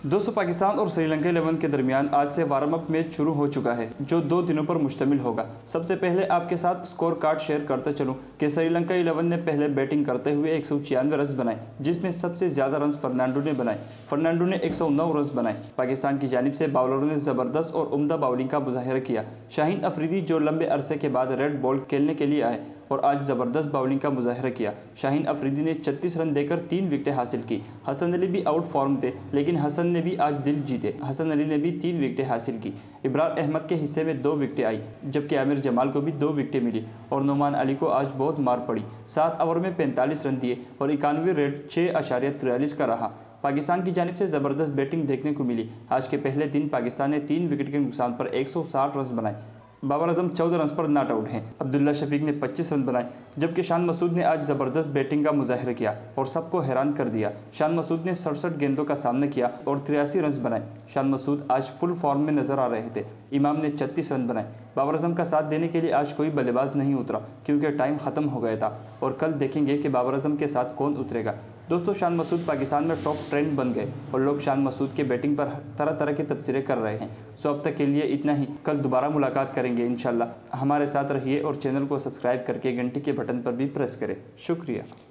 दोस्तों, पाकिस्तान और श्रीलंका 11 के दरमियान आज से वार्म अप मैच शुरू हो चुका है जो 2 दिनों पर मुश्तमिल होगा। सबसे पहले आपके साथ स्कोर कार्ड शेयर करते चलूं कि श्रीलंका 11 ने पहले बैटिंग करते हुए 196 रन बनाए, जिसमें सबसे ज़्यादा रन फर्नांडो ने बनाए। फर्नांडो ने 109 रन बनाए। पाकिस्तान की जानिब से बाउलरों ने ज़बरदस्त और उम्दा बॉलिंग का मुजाहिरा किया। शाहीन अफरीदी जो लंबे अरसे के बाद रेड बॉल खेलने के लिए आए और आज ज़बरदस्त बॉलिंग का मुजाहिरा किया। शाहीन अफरीदी ने 36 रन देकर 3 विकेटें हासिल की। हसन अली भी आउट फॉर्म थे, लेकिन हसन ने भी आज दिल जीते। हसन अली ने भी 3 विकेटें हासिल की। इब्रार अहमद के हिस्से में 2 विकेटें आई, जबकि आमिर जमाल को भी 2 विकेटें मिली और नोमान अली को आज बहुत मार पड़ी। 7 ओवर में 45 रन दिए और 91 रेट 6.43 का रहा। पाकिस्तान की जानिब से ज़बरदस्त बैटिंग देखने को मिली। आज के पहले दिन पाकिस्तान ने 3 विकेट के नुकसान पर 160 रन बनाए। बाबर आजम 14 रन पर नॉट आउट हैं। अब्दुल्ला शफीक ने 25 रन बनाए, जबकि शान मसूद ने आज ज़बरदस्त बैटिंग का मुजाहिरा किया और सबको हैरान कर दिया। शान मसूद ने 67 गेंदों का सामना किया और 83 रन बनाए। शान मसूद आज फुल फॉर्म में नजर आ रहे थे। इमाम ने 36 रन बनाए। बाबर आजम का साथ देने के लिए आज कोई बल्लेबाज नहीं उतरा क्योंकि टाइम ख़त्म हो गया था और कल देखेंगे कि बाबर आजम के साथ कौन उतरेगा। दोस्तों, शान मसूद पाकिस्तान में टॉप ट्रेंड बन गए और लोग शान मसूद के बैटिंग पर तरह तरह के तबसरे कर रहे हैं। सो अब तक के लिए इतना ही। कल दोबारा मुलाकात करेंगे इंशाल्लाह। हमारे साथ रहिए और चैनल को सब्सक्राइब करके घंटी के बटन पर भी प्रेस करें। शुक्रिया।